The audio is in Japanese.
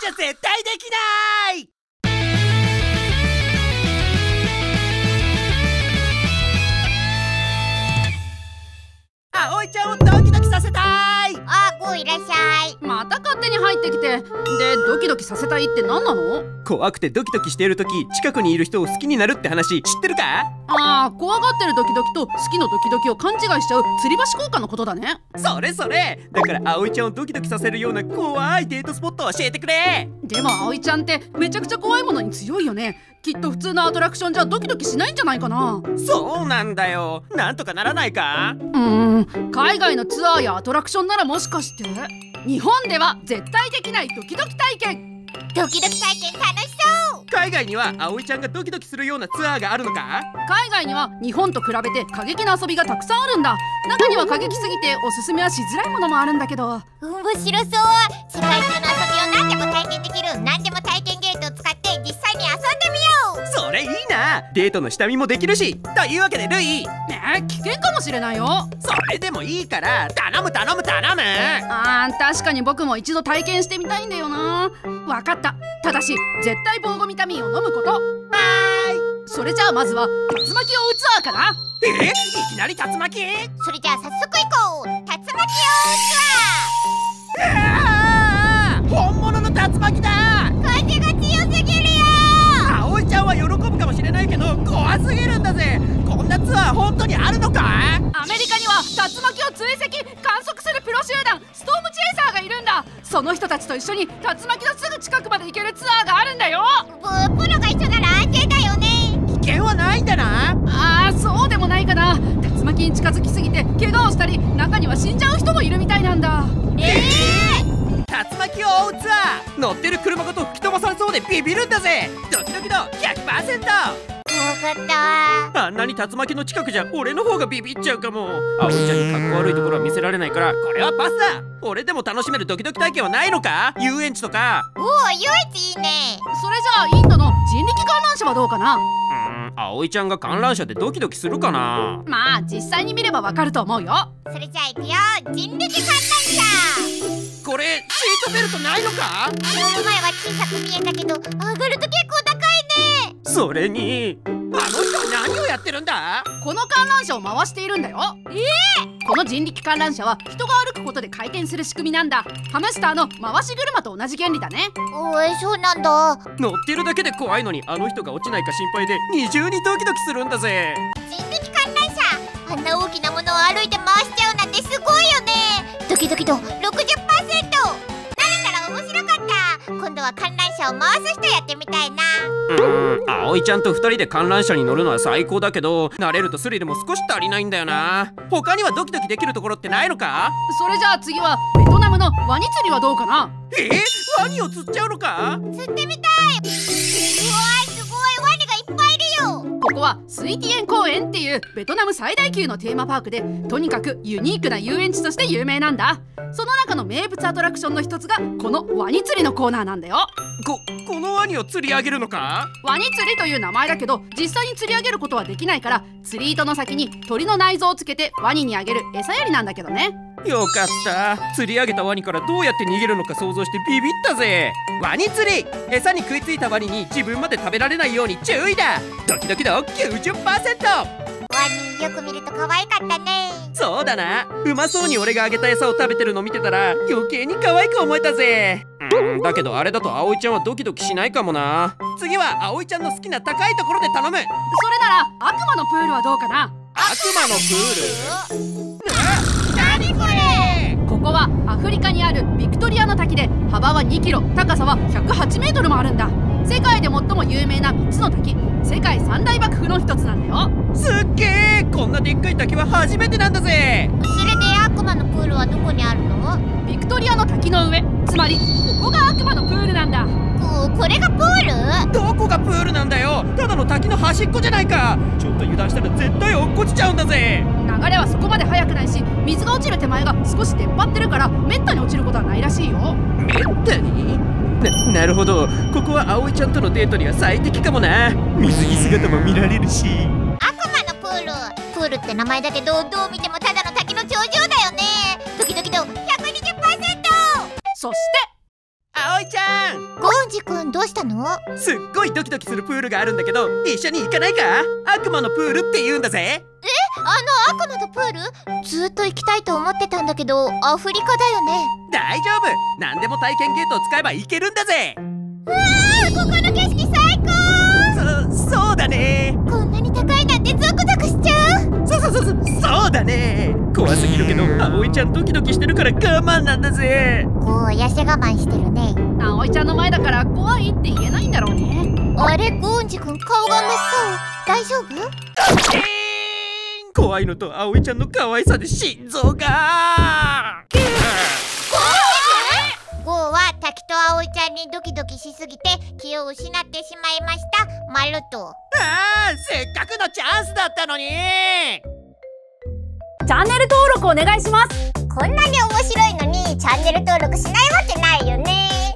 じゃ絶対できない。葵ちゃんをドキドキさせたい。 あ、こういらっしゃい。 また勝手に入ってきて。で、ドキドキさせたいって何なの？ 怖くてドキドキしている時、近くにいる人を好きになるって話知ってるか？ ああ、怖がってるドキドキと好きのドキドキを勘違いしちゃう吊り橋効果のことだね。 それそれ。だから葵ちゃんをドキドキさせるような怖いデートスポットを教えてくれ。 でも葵ちゃんってめちゃくちゃ怖いものに強いよね。きっと普通のアトラクションじゃドキドキしないんじゃないかな。 そうなんだよ。なんとかならないか？ 海外のツアーやアトラクションならもしかして。日本では絶対できないドキドキ体験。 ドキドキ体験楽しそう。 海外には葵ちゃんがドキドキするようなツアーがあるのか？ 海外には日本と比べて過激な遊びがたくさんあるんだ。中には過激すぎておすすめはしづらいものもあるんだけど。 面白そう。世界中の遊びを何でも体験できる何でも体験ゲートを使って実際に遊んでみよう。 それいいな。デートの下見もできるし。というわけでルイ、 危険かもしれないよ。 それでもいいから頼む。 確かに僕も一度体験してみたいんだよな。わかった。ただし絶対防護ビタミンを飲むこと。それじゃあまずは竜巻を打つかな。 いきなり竜巻？ それじゃあ早速行こう。竜巻を打つわ。 本物の竜巻だ。 風が強すぎるよ。 葵ちゃんは喜ぶかもしれないけど怖すぎるんだぜ。こんなツアー本当にあるのか？ アメリカには竜巻を追跡観測するプロ集団ストームチェイサーがいるんだ。その人たちと一緒に竜巻のすぐ近くまで行けるツアーがあるんだよ。 プロが一緒なら安全だよね。 危険はないんだな。 そうでもないかな。竜巻に近づきすぎて怪我をしたり中には死んじゃう人もいるみたいなんだ。 竜巻を追うツアー、乗ってる車ごと吹き飛ばされそうでビビるんだぜ。ドキドキ度 100%。 怖かった。 あんなに竜巻の近くじゃ俺の方がビビっちゃうかも。葵ちゃんに格好悪いところは見せられないからこれはパスだ。俺でも楽しめるドキドキ体験はないのか？遊園地とか。 おお、遊園地いいね。 それじゃあインドの人力観覧車はどうかな。 葵ちゃんが観覧車でドキドキするかな？ まあ実際に見ればわかると思うよ。 それじゃあ行くよ。人力観覧車。 これシートベルトないのか？ 乗る前は小さく見えたけど上がると結構高いね。 それにあの人は何をやってるんだ？ この観覧車を回しているんだよ。この人力観覧車は人が歩くことで回転する仕組みなんだ。ハムスターの回し車と同じ原理だね。 そうなんだ。 乗ってるだけで怖いのにあの人が落ちないか心配で二重にドキドキするんだぜ。 人力観覧車、あんな大きなものを歩いて回しちゃうなんてすごいよね。ドキドキ度 60%。 慣れたら面白かった。今度は観覧車を回す人やってみたいな。 葵ちゃんと2人で観覧車に乗るのは最高だけど慣れるとスリルも少し足りないんだよな。他にはドキドキできるところってないのか？ それじゃあ次はベトナムのワニ釣りはどうかな。 ワニを釣っちゃうのか？ 釣ってみたい。すごいワニがいっぱいいるよ。 ここはスイティエン公園っていうベトナム最大級のテーマパークでとにかくユニークな遊園地として有名なんだ。その中の名物アトラクションの一つがこのワニ釣りのコーナーなんだよ。 このワニを釣り上げるのか？ ワニ釣りという名前だけど実際に釣り上げることはできないから釣り糸の先に鳥の内臓をつけてワニにあげる餌やりなんだけどね。 よかった。釣り上げたワニからどうやって逃げるのか想像してビビったぜ。ワニ釣り、餌に食いついたワニに自分まで食べられないように注意だ。ドキドキ度 90%。 ワニよく見ると可愛かったね。 そうだな。うまそうに俺があげた餌を食べてるの見てたら余計に可愛く思えたぜ。だけどあれだと葵ちゃんはドキドキしないかもな。次は葵ちゃんの好きな高いところで頼む。 それなら悪魔のプールはどうかな。 悪魔のプール？ 何これ？ ここはアフリカにあるビクトリアの滝で幅は2キロ、高さは108メートルもあるんだ。世界で最も有名な3つの滝、世界三大瀑布の一つなんだよ。 すっげえ、こんなでっかい滝は初めてなんだぜ。 それで悪魔のプールはどこにあるの？ ビクトリアの滝の上、つまりここが悪魔のプールなんだ。 これがプール？ どこがプールなんだよ。ただの滝の端っこじゃないか。ちょっと油断したら絶対落っこちちゃうんだぜ。 流れはそこまで速くないし水が落ちる手前が少し出っ張ってるからめったに落ちることはないらしいよ。 めったに？なるほど。ここは葵ちゃんとのデートには最適かもな。水着姿も見られるし。 悪魔のプール。プールって名前だけどどう見てもただの滝の頂上だよね。ドキドキ度 120%。 そして葵ちゃん、 ンジ君どうしたの？ すっごいドキドキするプールがあるんだけど、一緒に行かないか？悪魔のプールって言うんだぜ。 あの悪魔のプール？ずっと行きたいと思ってたんだけど、アフリカだよね。 大丈夫、何でも体験ゲートを使えば行けるんだぜ。 うわー、ここの景色最高。 そうだね。 こんなに高いなんてゾクゾクしちゃう。 そうだね。怖すぎるけど葵ちゃんドキドキしてるから我慢なんだぜ。 こう痩せ我慢してるね。 葵ちゃんの前だから怖いって言えないんだろうね。 あれ、ゴンジ君顔が真っ青。大丈夫？ 怖いのと葵ちゃんの可愛さで心臓が。 ゴーは滝と葵ちゃんにドキドキしすぎて気を失ってしまいました。まると。 せっかくのチャンスだったのに。 チャンネル登録お願いします。 こんなに面白いのにチャンネル登録しないわけないよね。